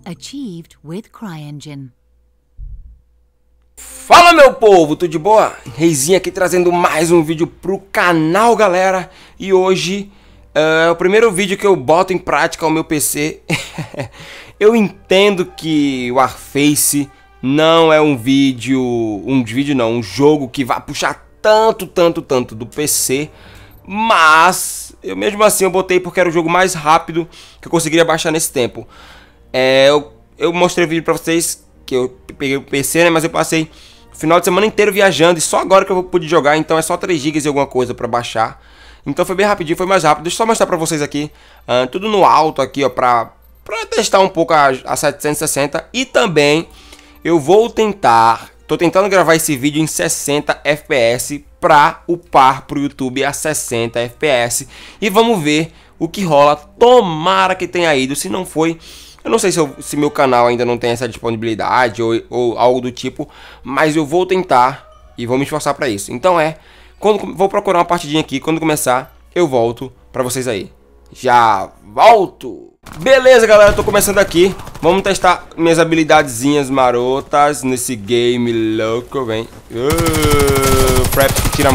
achieved with CryEngine. Fala, meu povo, tudo de boa? Reizinho aqui trazendo mais um vídeo pro canal, galera. E hoje é o primeiro vídeo que eu boto em prática o meu PC. Eu entendo que o Warface não é um jogo que vai puxar tanto do PC. Mas eu mesmo assim eu botei porque era o jogo mais rápido que eu conseguiria baixar nesse tempo. Eu mostrei o vídeo pra vocês que eu peguei o PC, né? Mas eu passei o final de semana inteiro viajando e só agora que eu pude jogar. Então é só 3 GB e alguma coisa pra baixar. Então foi bem rapidinho, foi mais rápido. Deixa eu só mostrar pra vocês aqui, tudo no alto aqui, ó, pra testar um pouco a 760. E também eu tô tentando gravar esse vídeo em 60 FPS pra upar pro YouTube a 60 FPS. E vamos ver o que rola. Tomara que tenha ido, se não foi... Eu não sei se meu canal ainda não tem essa disponibilidade ou algo do tipo, mas eu vou tentar e vou me esforçar pra isso. Então vou procurar uma partidinha aqui, quando começar eu volto pra vocês aí. Já volto! Beleza, galera, tô começando aqui. Vamos testar minhas habilidadezinhas marotas nesse game louco, vem. Prep que tira...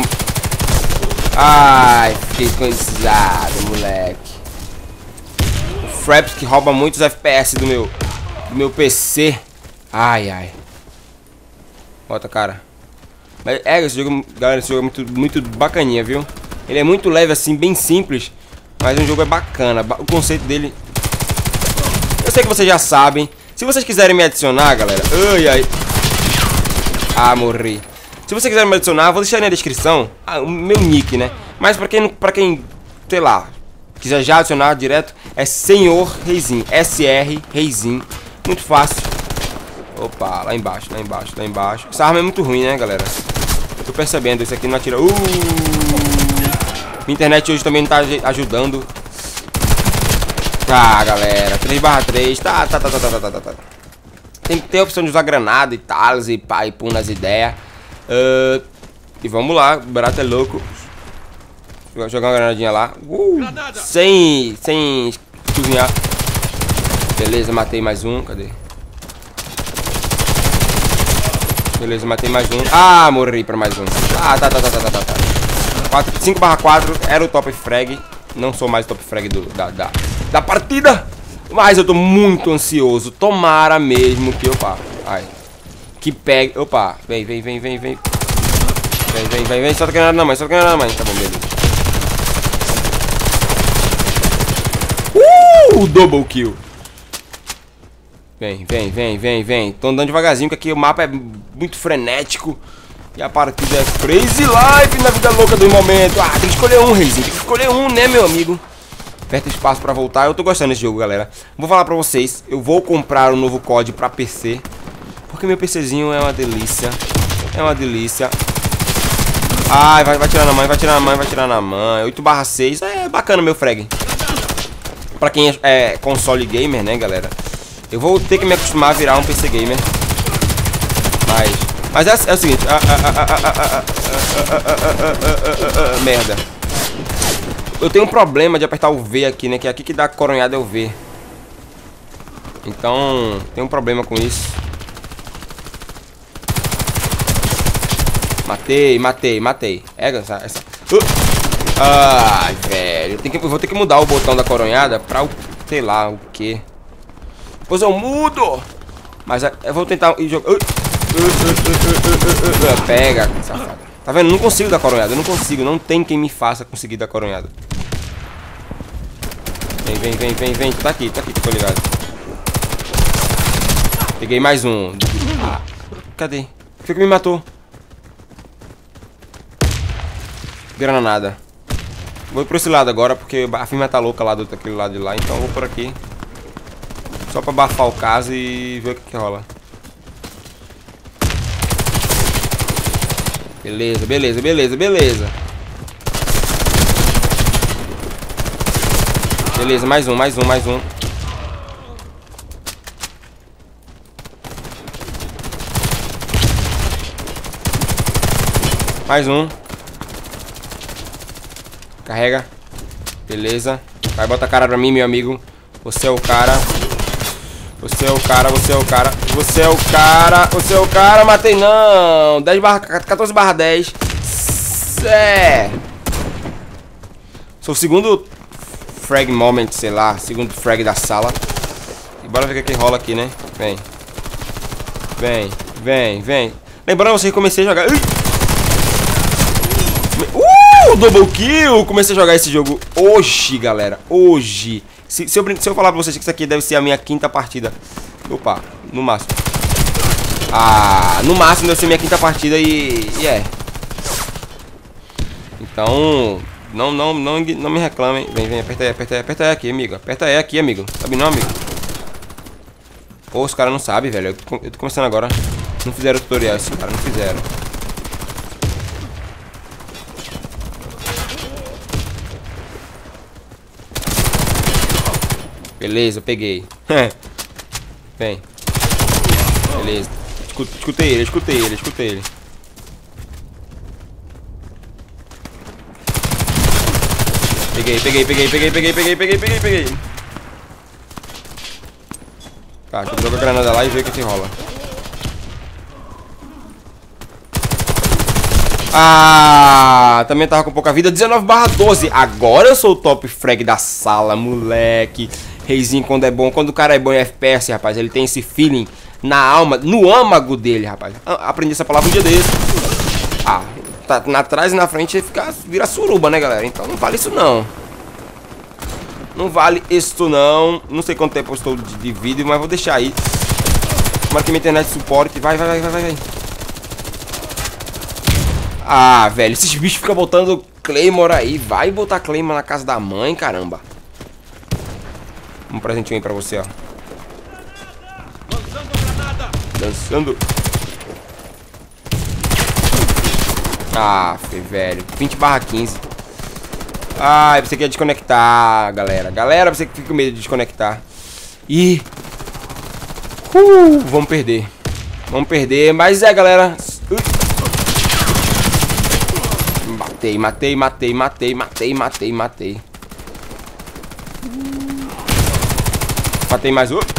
Ai, fiquei coisado, moleque. Fraps que rouba muitos FPS do meu PC. Ai. Bota, cara. Mas esse jogo, galera, esse jogo é muito bacaninha, viu? Ele é muito leve assim, bem simples, mas o jogo é bacana. O conceito dele, eu sei que vocês já sabem. Se vocês quiserem me adicionar, galera. Ai. Ah, morri. Se vocês quiserem me adicionar, vou deixar aí na descrição o meu nick, né? Mas pra quem, sei lá, quiser já adicionar direto, é Senhor Reizinho, SR Reizinho. Muito fácil. Opa, lá embaixo. Essa arma é muito ruim, né, galera? Eu tô percebendo, isso aqui não atira. Minha internet hoje também não tá ajudando. Tá, galera, 3/3. Tá. Tem que ter a opção de usar granada e tal, e pá, e pum nas ideias. E vamos lá, o barato é louco. Vou jogar uma granadinha lá. Sem cozinhar. Beleza, matei mais um. Cadê? Beleza, matei mais um. Ah, morri pra mais um. Tá. 5/4 era o top frag. Não sou mais top frag da partida. Mas eu tô muito ansioso. Tomara mesmo que... Opa, ai. Que pegue... Opa, vem. Vem. Solta granada na mãe, Tá bom, beleza. Double kill. Vem. Tô andando devagarzinho, porque aqui o mapa é muito frenético. E a partida é crazy life na vida louca do momento. Tem que escolher um, Reizinho. Tem que escolher um, né, meu amigo? Aperta espaço pra voltar. Eu tô gostando desse jogo, galera. Vou falar pra vocês. Eu vou comprar um novo COD pra PC. Porque meu PCzinho é uma delícia. Ai, vai tirar na mãe. 8/6. É bacana, meu frag. Pra quem é console gamer, né, galera? Eu vou ter que me acostumar a virar um PC gamer. Mas é o seguinte. Merda. Eu tenho um problema de apertar o V aqui, né? Que é aqui que dá coronhada é o V. Então, tem um problema com isso. Matei. Essa. Ai, velho. Eu vou ter que mudar o botão da coronhada pra o... Sei lá, o que. Pois eu mudo. Mas eu vou tentar ir jogar... Pega, safado. Tá vendo? Não consigo dar coronhada. Não tem quem me faça conseguir dar coronhada. Vem. Tá aqui, tô ligado. Peguei mais um. Cadê? Foi que me matou. Granada. Vou por esse lado agora, porque a firma tá louca lá do aquele lado de lá. Então eu vou por aqui. Só pra abafar o caso e ver o que rola. Beleza. Beleza, mais um. Mais um. Carrega. Beleza. Vai, bota a cara pra mim, meu amigo. Você é o cara. Você é o cara, você é o cara, você é o cara, você é o cara, matei não. 14/10. É. Sou o segundo frag moment, sei lá, segundo frag da sala. E bora ver o que rola aqui, né? Vem. Vem, vem, vem. Lembrando vocês que comecei a jogar. Double kill! Comecei a jogar esse jogo hoje, galera. Hoje. Se eu falar pra vocês que isso aqui deve ser a minha quinta partida. Opa, no máximo. Ah, no máximo deve ser minha quinta partida e é. Então, não me reclamem. Vem, aperta E aqui, amigo. Aperta E aqui, amigo. Sabe não, amigo? Pô, os caras não sabem, velho. Eu tô começando agora. Não fizeram o tutorial, esses caras não fizeram. Beleza, eu peguei. Vem. Beleza. Escutei ele. Peguei. Tá, deixa eu jogar a granada lá e ver o que rola. Ah, também tava com pouca vida. 19/12. Agora eu sou o top frag da sala, moleque. Reizinho quando é bom. Quando o cara é bom em FPS, rapaz, ele tem esse feeling na alma, no âmago dele, rapaz. Aprendi essa palavra um dia desse. Ah, tá atrás e na frente vira suruba, né, galera? Então não vale isso não. Não vale isso não. Não sei quanto tempo eu estou de vídeo, mas vou deixar aí. Tomara que minha internet suporte. Vai. Ah, velho, esses bichos ficam botando Claymore aí. Vai botar Claymore na casa da mãe, caramba. Um presentinho aí pra você, ó. Dançando. Ah, velho. 20/15. Ah, você quer desconectar, galera. Galera, você que fica com medo de desconectar. Ih. Vamos perder. Mas é, galera. Matei. Matei mais um.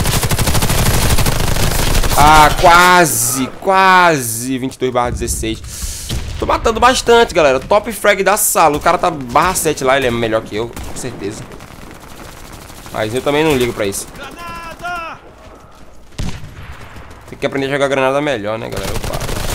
Ah, quase 22/16. Tô matando bastante, galera. Top frag da sala. O cara tá /7 lá, ele é melhor que eu, com certeza. Mas eu também não ligo pra isso. Tem que aprender a jogar granada melhor, né, galera? Opa.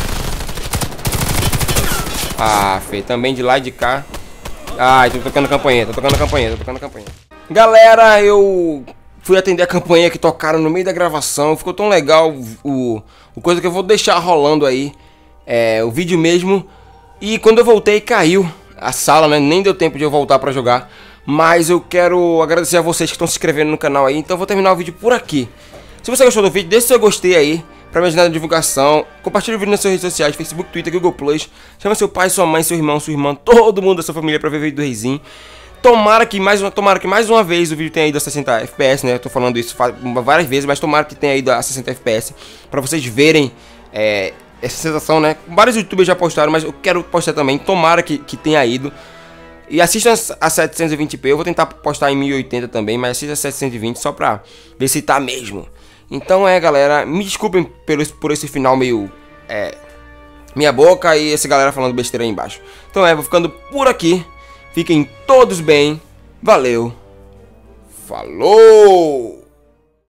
Ah, feio. Também de lá e de cá. Ai, tô tocando campainha. Galera, eu fui atender a campanha que tocaram no meio da gravação. Ficou tão legal o coisa que eu vou deixar rolando aí. O vídeo mesmo. E quando eu voltei caiu a sala, né? Nem deu tempo de eu voltar pra jogar. Mas eu quero agradecer a vocês que estão se inscrevendo no canal aí. Então eu vou terminar o vídeo por aqui. Se você gostou do vídeo, deixa seu gostei aí pra me ajudar na divulgação. Compartilhe o vídeo nas suas redes sociais, Facebook, Twitter, Google Plus. Chama seu pai, sua mãe, seu irmão, sua irmã, todo mundo da sua família pra ver o vídeo do Reizinho. Tomara que mais uma vez o vídeo tenha ido a 60 FPS, né? Eu tô falando isso várias vezes, mas tomara que tenha ido a 60 FPS pra vocês verem essa sensação, né? Vários youtubers já postaram, mas eu quero postar também. Tomara que tenha ido. E assista a 720p. Eu vou tentar postar em 1080 também, mas assista a 720 só pra ver se tá mesmo. Então galera, me desculpem por esse final meio minha boca e essa galera falando besteira aí embaixo. Então vou ficando por aqui. Fiquem todos bem. Valeu. Falou!